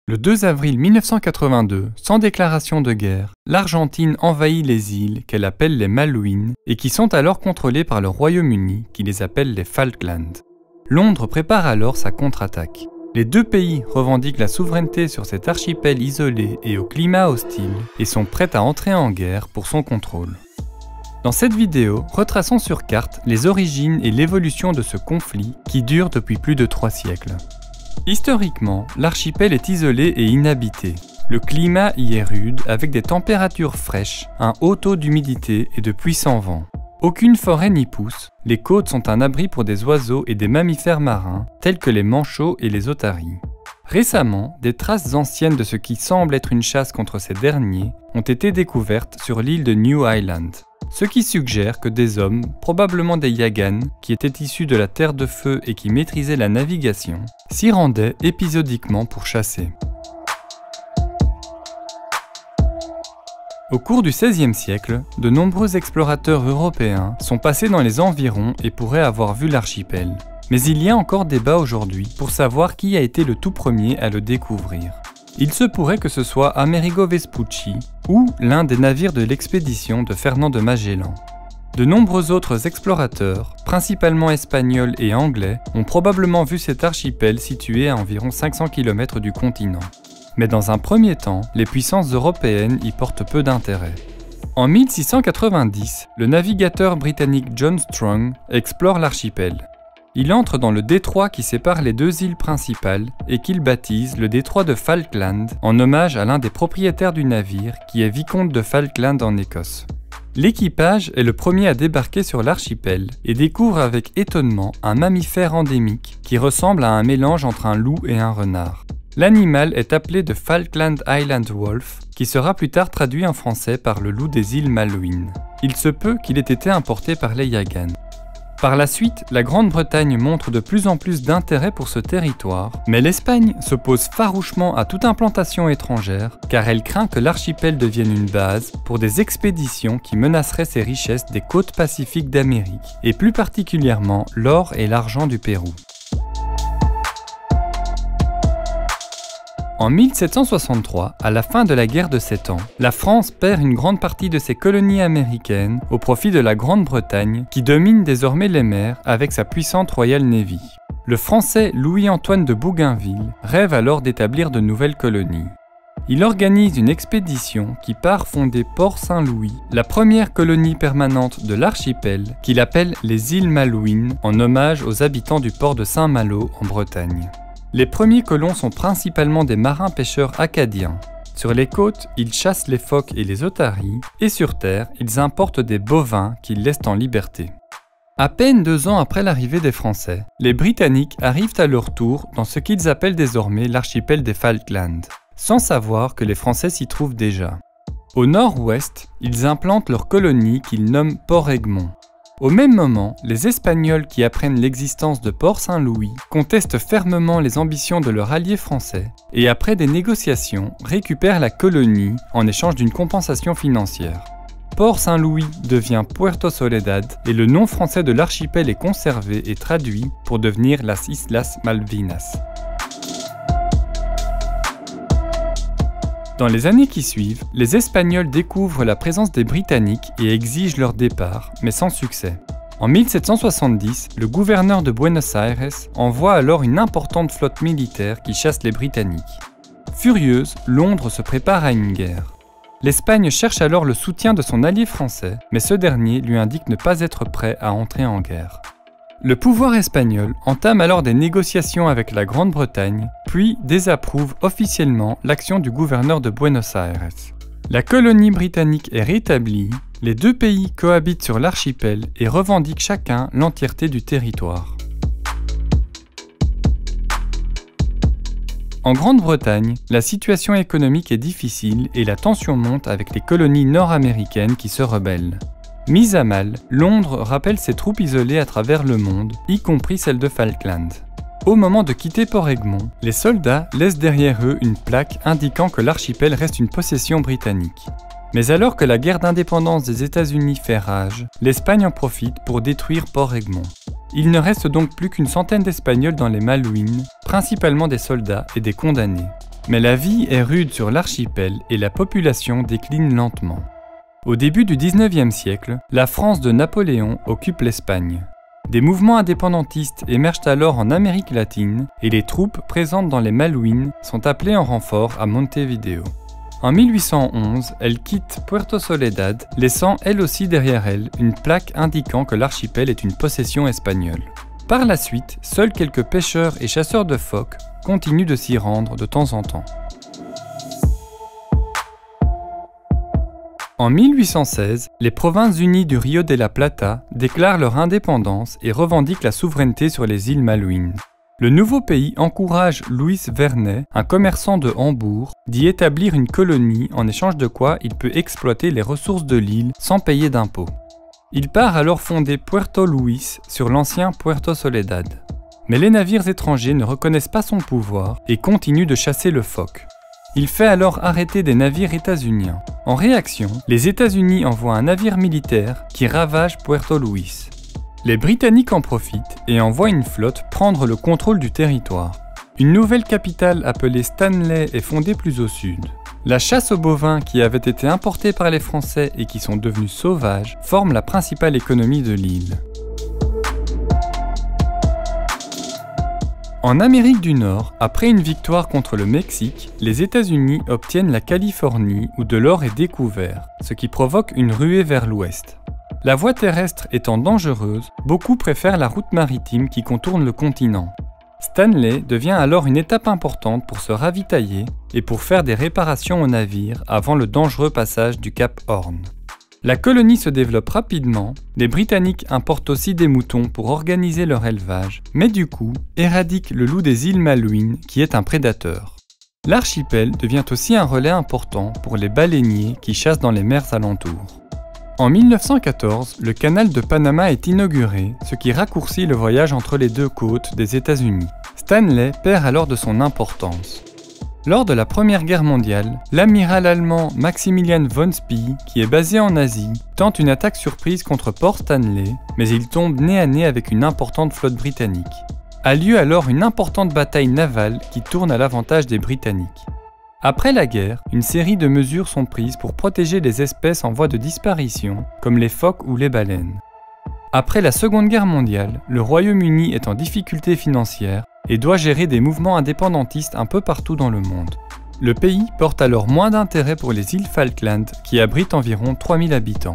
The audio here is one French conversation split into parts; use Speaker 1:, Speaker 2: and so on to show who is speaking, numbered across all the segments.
Speaker 1: Le 2 avril 1982, sans déclaration de guerre, l'Argentine envahit les îles qu'elle appelle les Malouines et qui sont alors contrôlées par le Royaume-Uni qui les appelle les Falklands. Londres prépare alors sa contre-attaque. Les deux pays revendiquent la souveraineté sur cet archipel isolé et au climat hostile et sont prêts à entrer en guerre pour son contrôle. Dans cette vidéo, retraçons sur carte les origines et l'évolution de ce conflit qui dure depuis plus de 3 siècles. Historiquement, l'archipel est isolé et inhabité. Le climat y est rude avec des températures fraîches, un haut taux d'humidité et de puissants vents. Aucune forêt n'y pousse, les côtes sont un abri pour des oiseaux et des mammifères marins, tels que les manchots et les otaries. Récemment, des traces anciennes de ce qui semble être une chasse contre ces derniers ont été découvertes sur l'île de New Island. Ce qui suggère que des hommes, probablement des Yaghan, qui étaient issus de la Terre de Feu et qui maîtrisaient la navigation, s'y rendaient épisodiquement pour chasser. Au cours du XVIe siècle, de nombreux explorateurs européens sont passés dans les environs et pourraient avoir vu l'archipel. Mais il y a encore débat aujourd'hui pour savoir qui a été le tout premier à le découvrir. Il se pourrait que ce soit Amerigo Vespucci ou l'un des navires de l'expédition de Fernand de Magellan. De nombreux autres explorateurs, principalement espagnols et anglais, ont probablement vu cet archipel situé à environ 500 km du continent. Mais dans un premier temps, les puissances européennes y portent peu d'intérêt. En 1690, le navigateur britannique John Strong explore l'archipel. Il entre dans le détroit qui sépare les deux îles principales et qu'il baptise le détroit de Falkland en hommage à l'un des propriétaires du navire qui est vicomte de Falkland en Écosse. L'équipage est le premier à débarquer sur l'archipel et découvre avec étonnement un mammifère endémique qui ressemble à un mélange entre un loup et un renard. L'animal est appelé de Falkland Island Wolf, qui sera plus tard traduit en français par le loup des îles Malouines. Il se peut qu'il ait été importé par les Yaghan. Par la suite, la Grande-Bretagne montre de plus en plus d'intérêt pour ce territoire, mais l'Espagne s'oppose farouchement à toute implantation étrangère car elle craint que l'archipel devienne une base pour des expéditions qui menaceraient ses richesses des côtes pacifiques d'Amérique et plus particulièrement l'or et l'argent du Pérou. En 1763, à la fin de la guerre de 7 ans, la France perd une grande partie de ses colonies américaines au profit de la Grande-Bretagne qui domine désormais les mers avec sa puissante Royal Navy. Le Français Louis-Antoine de Bougainville rêve alors d'établir de nouvelles colonies. Il organise une expédition qui part fonder Port-Saint-Louis, la première colonie permanente de l'archipel qu'il appelle les îles Malouines en hommage aux habitants du port de Saint-Malo en Bretagne. Les premiers colons sont principalement des marins-pêcheurs acadiens. Sur les côtes, ils chassent les phoques et les otaries, et sur terre, ils importent des bovins qu'ils laissent en liberté. À peine 2 ans après l'arrivée des Français, les Britanniques arrivent à leur tour dans ce qu'ils appellent désormais l'archipel des Falklands, sans savoir que les Français s'y trouvent déjà. Au nord-ouest, ils implantent leur colonie qu'ils nomment Port-Egmont. Au même moment, les Espagnols qui apprennent l'existence de Port-Saint-Louis contestent fermement les ambitions de leur allié français et après des négociations, récupèrent la colonie en échange d'une compensation financière. Port-Saint-Louis devient Puerto Soledad et le nom français de l'archipel est conservé et traduit pour devenir Las Islas Malvinas. Dans les années qui suivent, les Espagnols découvrent la présence des Britanniques et exigent leur départ, mais sans succès. En 1770, le gouverneur de Buenos Aires envoie alors une importante flotte militaire qui chasse les Britanniques. Furieuse, Londres se prépare à une guerre. L'Espagne cherche alors le soutien de son allié français, mais ce dernier lui indique ne pas être prêt à entrer en guerre. Le pouvoir espagnol entame alors des négociations avec la Grande-Bretagne, puis désapprouve officiellement l'action du gouverneur de Buenos Aires. La colonie britannique est rétablie, les deux pays cohabitent sur l'archipel et revendiquent chacun l'entièreté du territoire. En Grande-Bretagne, la situation économique est difficile et la tension monte avec les colonies nord-américaines qui se rebellent. Mise à mal, Londres rappelle ses troupes isolées à travers le monde, y compris celles de Falkland. Au moment de quitter Port-Egmont, les soldats laissent derrière eux une plaque indiquant que l'archipel reste une possession britannique. Mais alors que la guerre d'indépendance des États-Unis fait rage, l'Espagne en profite pour détruire Port-Egmont. Il ne reste donc plus qu'une centaine d'Espagnols dans les Malouines, principalement des soldats et des condamnés. Mais la vie est rude sur l'archipel et la population décline lentement. Au début du 19e siècle, la France de Napoléon occupe l'Espagne. Des mouvements indépendantistes émergent alors en Amérique latine et les troupes présentes dans les Malouines sont appelées en renfort à Montevideo. En 1811, elle quitte Puerto Soledad, laissant elle aussi derrière elle une plaque indiquant que l'archipel est une possession espagnole. Par la suite, seuls quelques pêcheurs et chasseurs de phoques continuent de s'y rendre de temps en temps. En 1816, les Provinces-Unies du Rio de la Plata déclarent leur indépendance et revendiquent la souveraineté sur les îles Malouines. Le nouveau pays encourage Luis Vernet, un commerçant de Hambourg, d'y établir une colonie en échange de quoi il peut exploiter les ressources de l'île sans payer d'impôts. Il part alors fonder Puerto Luis sur l'ancien Puerto Soledad. Mais les navires étrangers ne reconnaissent pas son pouvoir et continuent de chasser le phoque. Il fait alors arrêter des navires états-uniens. En réaction, les États-Unis envoient un navire militaire qui ravage Puerto Luis. Les Britanniques en profitent et envoient une flotte prendre le contrôle du territoire. Une nouvelle capitale appelée Stanley est fondée plus au sud. La chasse aux bovins qui avait été importée par les Français et qui sont devenus sauvages forme la principale économie de l'île. En Amérique du Nord, après une victoire contre le Mexique, les États-Unis obtiennent la Californie où de l'or est découvert, ce qui provoque une ruée vers l'ouest. La voie terrestre étant dangereuse, beaucoup préfèrent la route maritime qui contourne le continent. Stanley devient alors une étape importante pour se ravitailler et pour faire des réparations aux navires avant le dangereux passage du Cap Horn. La colonie se développe rapidement, les Britanniques importent aussi des moutons pour organiser leur élevage, mais du coup, éradiquent le loup des îles Malouines qui est un prédateur. L'archipel devient aussi un relais important pour les baleiniers qui chassent dans les mers alentours. En 1914, le canal de Panama est inauguré, ce qui raccourcit le voyage entre les deux côtes des États-Unis. Stanley perd alors de son importance. Lors de la Première Guerre mondiale, l'amiral allemand Maximilian von Spee, qui est basé en Asie, tente une attaque surprise contre Port Stanley, mais il tombe nez à nez avec une importante flotte britannique. A lieu alors une importante bataille navale qui tourne à l'avantage des Britanniques. Après la guerre, une série de mesures sont prises pour protéger les espèces en voie de disparition, comme les phoques ou les baleines. Après la Seconde Guerre mondiale, le Royaume-Uni est en difficulté financière et doit gérer des mouvements indépendantistes un peu partout dans le monde. Le pays porte alors moins d'intérêt pour les îles Falkland qui abritent environ 3000 habitants.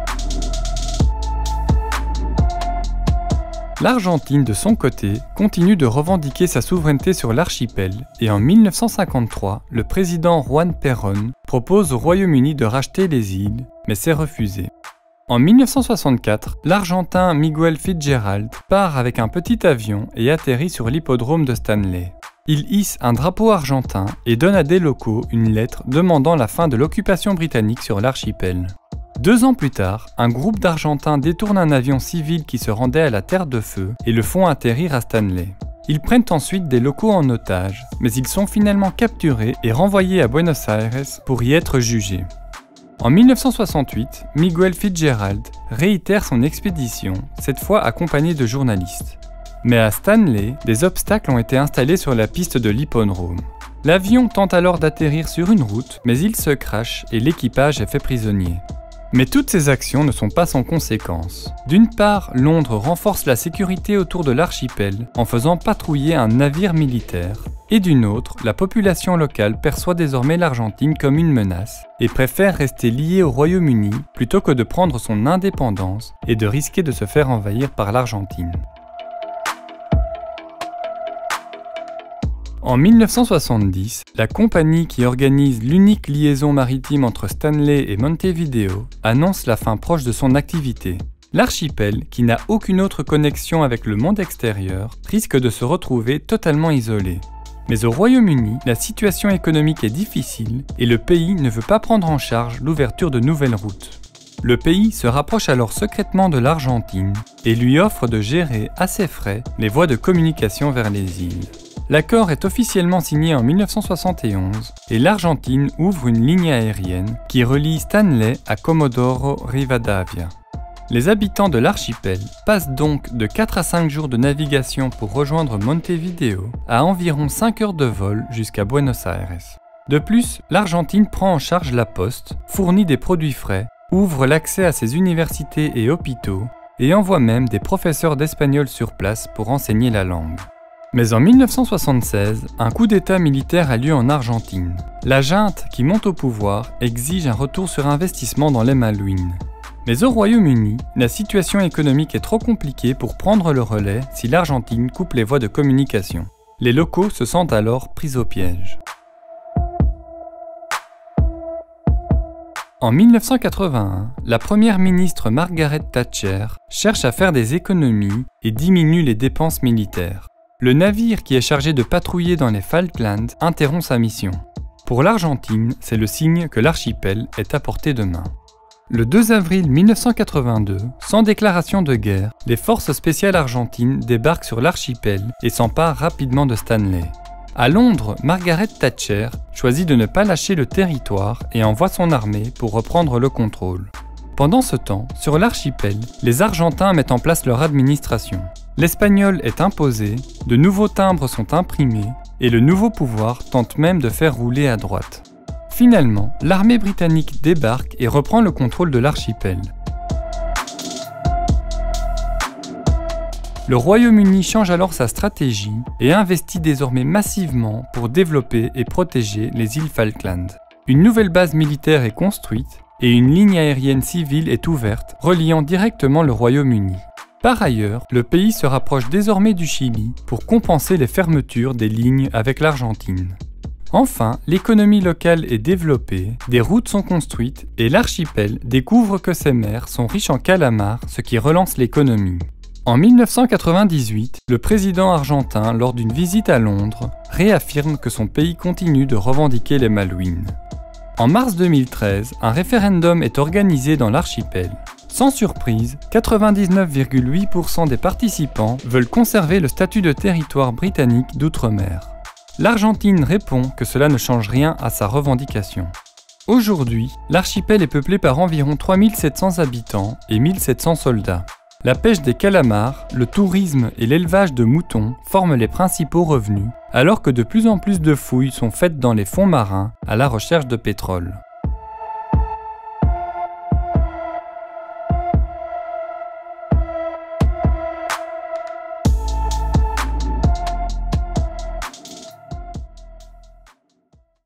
Speaker 1: L'Argentine, de son côté, continue de revendiquer sa souveraineté sur l'archipel et en 1953, le président Juan Perón propose au Royaume-Uni de racheter les îles, mais c'est refusé. En 1964, l'Argentin Miguel Fitzgerald part avec un petit avion et atterrit sur l'hippodrome de Stanley. Il hisse un drapeau argentin et donne à des locaux une lettre demandant la fin de l'occupation britannique sur l'archipel. 2 ans plus tard, un groupe d'Argentins détourne un avion civil qui se rendait à la Terre de Feu et le font atterrir à Stanley. Ils prennent ensuite des locaux en otage, mais ils sont finalement capturés et renvoyés à Buenos Aires pour y être jugés. En 1968, Miguel Fitzgerald réitère son expédition, cette fois accompagné de journalistes. Mais à Stanley, des obstacles ont été installés sur la piste de l'hippodrome. L'avion tente alors d'atterrir sur une route, mais il se crache et l'équipage est fait prisonnier. Mais toutes ces actions ne sont pas sans conséquences. D'une part, Londres renforce la sécurité autour de l'archipel en faisant patrouiller un navire militaire, et d'une autre, la population locale perçoit désormais l'Argentine comme une menace et préfère rester liée au Royaume-Uni plutôt que de prendre son indépendance et de risquer de se faire envahir par l'Argentine. En 1970, la compagnie qui organise l'unique liaison maritime entre Stanley et Montevideo annonce la fin proche de son activité. L'archipel, qui n'a aucune autre connexion avec le monde extérieur, risque de se retrouver totalement isolé. Mais au Royaume-Uni, la situation économique est difficile et le pays ne veut pas prendre en charge l'ouverture de nouvelles routes. Le pays se rapproche alors secrètement de l'Argentine et lui offre de gérer à ses frais les voies de communication vers les îles. L'accord est officiellement signé en 1971 et l'Argentine ouvre une ligne aérienne qui relie Stanley à Comodoro Rivadavia. Les habitants de l'archipel passent donc de 4 à 5 jours de navigation pour rejoindre Montevideo à environ 5 heures de vol jusqu'à Buenos Aires. De plus, l'Argentine prend en charge la poste, fournit des produits frais, ouvre l'accès à ses universités et hôpitaux et envoie même des professeurs d'espagnol sur place pour enseigner la langue. Mais en 1976, un coup d'État militaire a lieu en Argentine. La junte qui monte au pouvoir exige un retour sur investissement dans les Malouines. Mais au Royaume-Uni, la situation économique est trop compliquée pour prendre le relais si l'Argentine coupe les voies de communication. Les locaux se sentent alors pris au piège. En 1981, la première ministre Margaret Thatcher cherche à faire des économies et diminue les dépenses militaires. Le navire qui est chargé de patrouiller dans les Falklands interrompt sa mission. Pour l'Argentine, c'est le signe que l'archipel est à portée de main. Le 2 avril 1982, sans déclaration de guerre, les forces spéciales argentines débarquent sur l'archipel et s'emparent rapidement de Stanley. À Londres, Margaret Thatcher choisit de ne pas lâcher le territoire et envoie son armée pour reprendre le contrôle. Pendant ce temps, sur l'archipel, les Argentins mettent en place leur administration. L'espagnol est imposé, de nouveaux timbres sont imprimés et le nouveau pouvoir tente même de faire rouler à droite. Finalement, l'armée britannique débarque et reprend le contrôle de l'archipel. Le Royaume-Uni change alors sa stratégie et investit désormais massivement pour développer et protéger les îles Falkland. Une nouvelle base militaire est construite et une ligne aérienne civile est ouverte, reliant directement le Royaume-Uni. Par ailleurs, le pays se rapproche désormais du Chili pour compenser les fermetures des lignes avec l'Argentine. Enfin, l'économie locale est développée, des routes sont construites et l'archipel découvre que ses mers sont riches en calamars, ce qui relance l'économie. En 1998, le président argentin, lors d'une visite à Londres, réaffirme que son pays continue de revendiquer les Malouines. En mars 2013, un référendum est organisé dans l'archipel. Sans surprise, 99,8% des participants veulent conserver le statut de territoire britannique d'outre-mer. L'Argentine répond que cela ne change rien à sa revendication. Aujourd'hui, l'archipel est peuplé par environ 3700 habitants et 1700 soldats. La pêche des calamars, le tourisme et l'élevage de moutons forment les principaux revenus, alors que de plus en plus de fouilles sont faites dans les fonds marins à la recherche de pétrole.